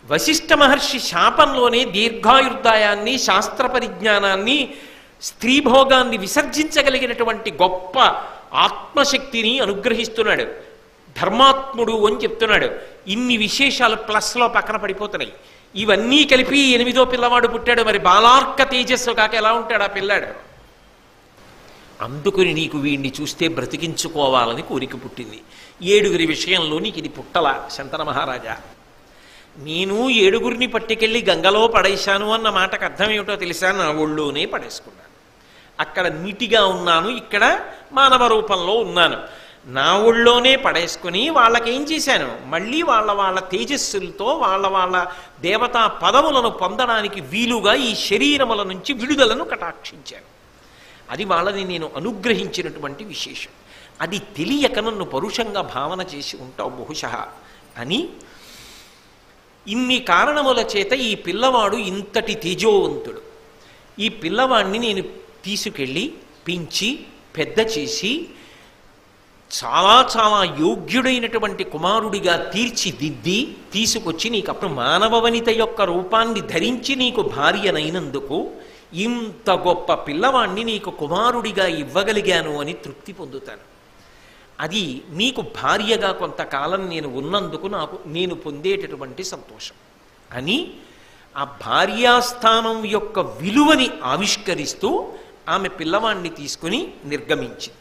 వశిష్ఠ మహర్షి శాపంలోనే దీర్ఘాయుర్దాయాన్ని, శాస్త్ర పరిజ్ఞానాన్ని, స్త్రీభోగాన్ని విసర్జించగలిగినటువంటి గొప్ప ఆత్మశక్తిని అనుగ్రహిస్తున్నాడు. ధర్మాత్ముడు అని చెప్తున్నాడు. ఇన్ని విశేషాలు ప్లస్లో పక్కన పడిపోతున్నాయి. ఇవన్నీ కలిపి 8వ పిల్లవాడు పుట్టాడు. మరి బాలార్క తేజస్సు కాక ఎలా ఉంటాడు ఆ పిల్లాడు? అందుకుని నీకు వీడిని చూస్తే బ్రతికించుకోవాలని కోరిక పుట్టింది. 7గురి విషయంలో నీకు ఇది పుట్టలా శంతన మహారాజా. నేను 7గురిని పట్టుకెళ్ళి గంగలో పడేశాను అన్న మాటకు అర్థం ఏమిటో తెలుసా? నా ఒళ్ళోనే పడేసుకున్నాను. అక్కడ నీటిగా ఉన్నాను, ఇక్కడ మానవ రూపంలో ఉన్నాను. నా ఒళ్ళోనే పడేసుకుని వాళ్ళకేం చేశాను? మళ్ళీ వాళ్ళ తేజస్సులతో వాళ్ళ దేవతా పదవులను పొందడానికి వీలుగా ఈ శరీరముల నుంచి విడుదలను కటాక్షించాను. అది వాళ్ళని నేను అనుగ్రహించినటువంటి విశేషం. అది తెలియక నన్ను పరుషంగా భావన చేసి ఉంటావు బహుశః అని. ఇన్ని కారణముల చేత ఈ పిల్లవాడు ఇంతటి తేజోవంతుడు. ఈ పిల్లవాడిని నేను తీసుకెళ్ళి పెంచి పెద్ద చేసి చాలా చాలా యోగ్యుడైనటువంటి కుమారుడిగా తీర్చిదిద్ది తీసుకొచ్చి నీకు అప్పుడు మానవ వనిత యొక్క రూపాన్ని ధరించి నీకు భార్యనైనందుకు ఇంత గొప్ప పిల్లవాణ్ణి నీకు కుమారుడిగా ఇవ్వగలిగాను అని తృప్తి పొందుతాను. అది నీకు భార్యగా కొంతకాలం నేను ఉన్నందుకు నేను పొందేటటువంటి సంతోషం అని ఆ భార్యాస్థానం యొక్క విలువని ఆవిష్కరిస్తూ ఆమె పిల్లవాణ్ణి తీసుకుని నిర్గమించింది.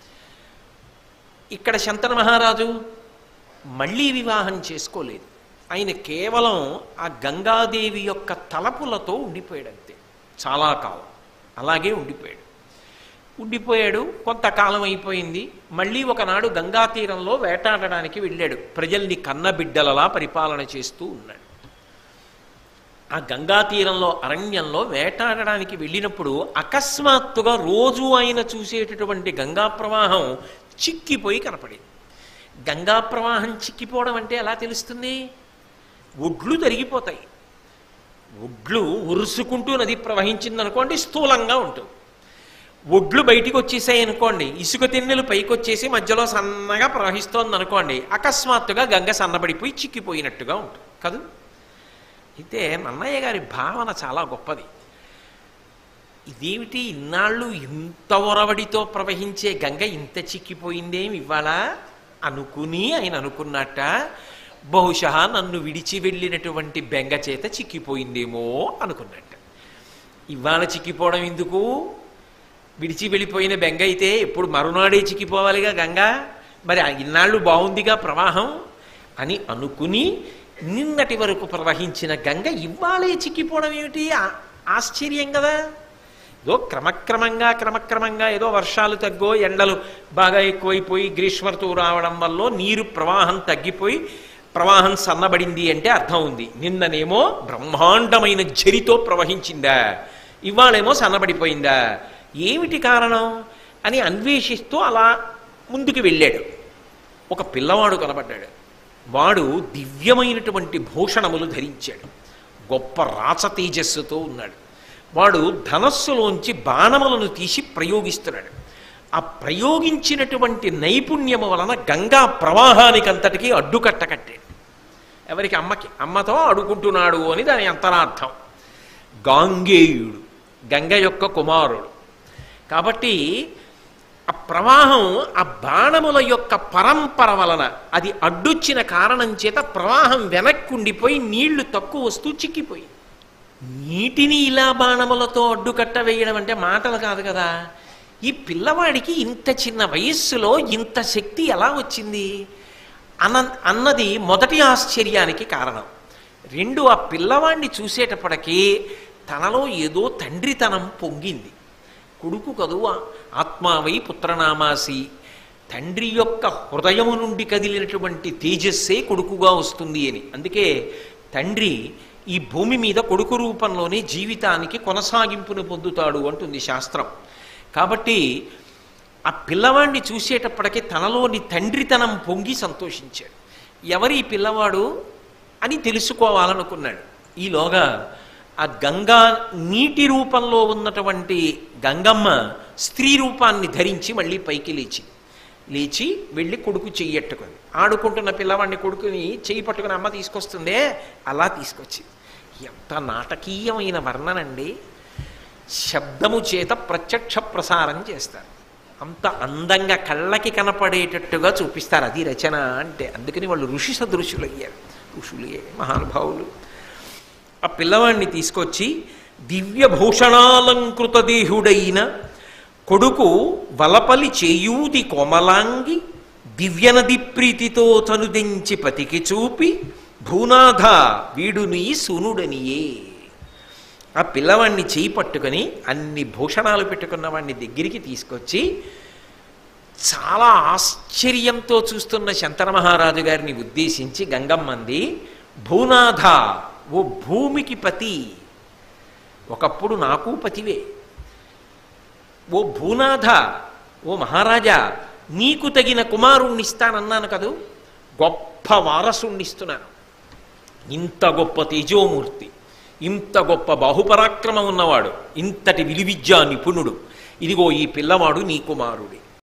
ఇక్కడ శంతన మహారాజు మళ్ళీ వివాహం చేసుకోలేదు. ఆయన కేవలం ఆ గంగాదేవి యొక్క తలపులతో ఉండిపోయాడు అంతే. చాలా కాలం అలాగే ఉండిపోయాడు. కొంతకాలం అయిపోయింది. మళ్ళీ ఒకనాడు గంగా తీరంలో వేటాడడానికి వెళ్ళాడు. ప్రజల్ని కన్నబిడ్డలలా పరిపాలన చేస్తూ ఉన్నాడు. ఆ గంగా తీరంలో అరణ్యంలో వేటాడడానికి వెళ్ళినప్పుడు అకస్మాత్తుగా రోజు ఆయన చూసేటటువంటి గంగా ప్రవాహం చిక్కిపోయి కనపడింది. గంగా ప్రవాహం చిక్కిపోవడం అంటే ఎలా తెలుస్తుంది? ఒడ్లు తరిగిపోతాయి. ఒడ్లు ఉరుసుకుంటూ నది ప్రవహించిందనుకోండి స్థూలంగా ఉంటుంది. ఒడ్లు బయటికి వచ్చేసాయి అనుకోండి, ఇసుక తిన్నెలు పైకి వచ్చేసి మధ్యలో సన్నగా ప్రవహిస్తోంది అనుకోండి, అకస్మాత్తుగా గంగ సన్నబడిపోయి చిక్కిపోయినట్టుగా ఉంటుంది కదా. అయితే నన్నయ్య గారి భావన చాలా గొప్పది. ఇదేమిటి ఇన్నాళ్ళు ఇంత ఒరవడితో ప్రవహించే గంగ ఇంత చిక్కిపోయిందేమి ఇవాళ అనుకుని ఆయన అనుకున్నట్ట, బహుశా నన్ను విడిచి వెళ్ళినటువంటి బెంగ చేత చిక్కిపోయిందేమో అనుకున్నట్ట. ఇవాళ చిక్కిపోవడం ఎందుకు? విడిచి వెళ్ళిపోయిన బెంగ అయితే ఎప్పుడు మరునాడే చిక్కిపోవాలిగా గంగ. మరి ఇన్నాళ్ళు బాగుందిగా ప్రవాహం అని అనుకుని నిన్నటి వరకు ప్రవహించిన గంగ ఇవాళే చిక్కిపోవడం ఏమిటి? ఆశ్చర్యం కదా. ఏదో క్రమక్రమంగా ఏదో వర్షాలు తగ్గో ఎండలు బాగా ఎక్కువైపోయి గ్రీష్మ ఋతువు రావడం వల్ల నీరు ప్రవాహం తగ్గిపోయి ప్రవాహం సన్నబడింది అంటే అర్థం ఉంది. నిన్ననేమో బ్రహ్మాండమైన జరితో ప్రవహించిందా, ఇవాళేమో సన్నబడిపోయిందా, ఏమిటి కారణం అని అన్వేషిస్తూ అలా ముందుకు వెళ్ళాడు. ఒక పిల్లవాడు కనబడ్డాడు. వాడు దివ్యమైనటువంటి భూషణములు ధరించాడు. గొప్ప రాచ తేజస్సుతో ఉన్నాడు. వాడు ధనస్సులోంచి బాణములను తీసి ప్రయోగిస్తున్నాడు. ఆ ప్రయోగించినటువంటి నైపుణ్యము వలన గంగా ప్రవాహానికంతటికీ అడ్డుకట్ట కట్టాడు. ఎవరికి? అమ్మతో అడుకుంటున్నాడు అని దాని అంతరార్థం. గాంగేయుడు గంగ యొక్క కుమారుడు కాబట్టి ఆ ప్రవాహం ఆ బాణముల యొక్క పరంపర వలన అది అడ్డొచ్చిన కారణం చేత ప్రవాహం వెనక్కుండిపోయి నీళ్లు తక్కువ వస్తూ చిక్కిపోయి, నీటిని ఇలా బాణములతో అడ్డుకట్ట వేయడం అంటే మాటలు కాదు కదా. ఈ పిల్లవాడికి ఇంత చిన్న వయస్సులో ఇంత శక్తి ఎలా వచ్చింది అన్నది మొదటి ఆశ్చర్యానికి కారణం. రెండు, ఆ పిల్లవాడిని చూసేటప్పటికీ తనలో ఏదో తండ్రితనం పొంగింది. కొడుకు కదూ, ఆత్మావై పుత్రనామాసి, తండ్రి యొక్క హృదయము నుండి కదిలినటువంటి తేజస్సే కొడుకుగా వస్తుంది అని. అందుకే తండ్రి ఈ భూమి మీద కొడుకు రూపంలోనే జీవితానికి కొనసాగింపును పొందుతాడు అంటుంది శాస్త్రం. కాబట్టి ఆ పిల్లవాడిని చూసేటప్పటికీ తనలోని తండ్రితనం పొంగి సంతోషించాడు. ఎవరి పిల్లవాడు అని తెలుసుకోవాలనుకున్నాడు. ఈలోగా ఆ గంగా నీటి రూపంలో ఉన్నటువంటి గంగమ్మ స్త్రీ రూపాన్ని ధరించి మళ్ళీ పైకి లేచింది. లేచి వెళ్ళి కొడుకు చెయ్యట్టుకుంది. ఆడుకుంటున్న పిల్లవాడిని కొడుకుని చెయ్యి పట్టుకుని అమ్మ తీసుకొస్తుందే అలా తీసుకొచ్చింది. ఎంత నాటకీయమైన వర్ణనండి. శబ్దము చేత ప్రత్యక్ష ప్రసారం చేస్తారు. అంత అందంగా కళ్ళకి కనపడేటట్టుగా చూపిస్తారు. అది రచన అంటే. అందుకని వాళ్ళు ఋషి సదృశులు అయ్యారు. ఋషులే మహానుభావులు. ఆ పిల్లవాడిని తీసుకొచ్చి దివ్యభూషణాలంకృత దేహుడైన కొడుకు వలపలి చేయూది కోమలాంగి దివ్యనది ప్రీతితో తనుదెంచి పతికి చూపి భూనాథ వీడు నీ సూనుడనియే. ఆ పిల్లవాడిని చేయి పట్టుకొని అన్ని భూషణాలు పెట్టుకున్న వాడిని దగ్గరికి తీసుకొచ్చి చాలా ఆశ్చర్యంతో చూస్తున్న శంతన మహారాజు గారిని ఉద్దేశించి గంగమ్మంది, భూనాథ ఓ భూమికి పతి, ఒకప్పుడు నాకు పతివే. ఓ భూనాథ, ఓ మహారాజా, నీకు తగిన కుమారుణ్ణిస్తానన్నాను కదూ, గొప్ప వారసుణ్ణిస్తున్నాను. ఇంత గొప్ప తేజోమూర్తి, ఇంత గొప్ప బాహుపరాక్రమం ఉన్నవాడు, ఇంతటి విలువిద్యా నిపుణుడు, ఇదిగో ఈ పిల్లవాడు నీ కుమారుడి.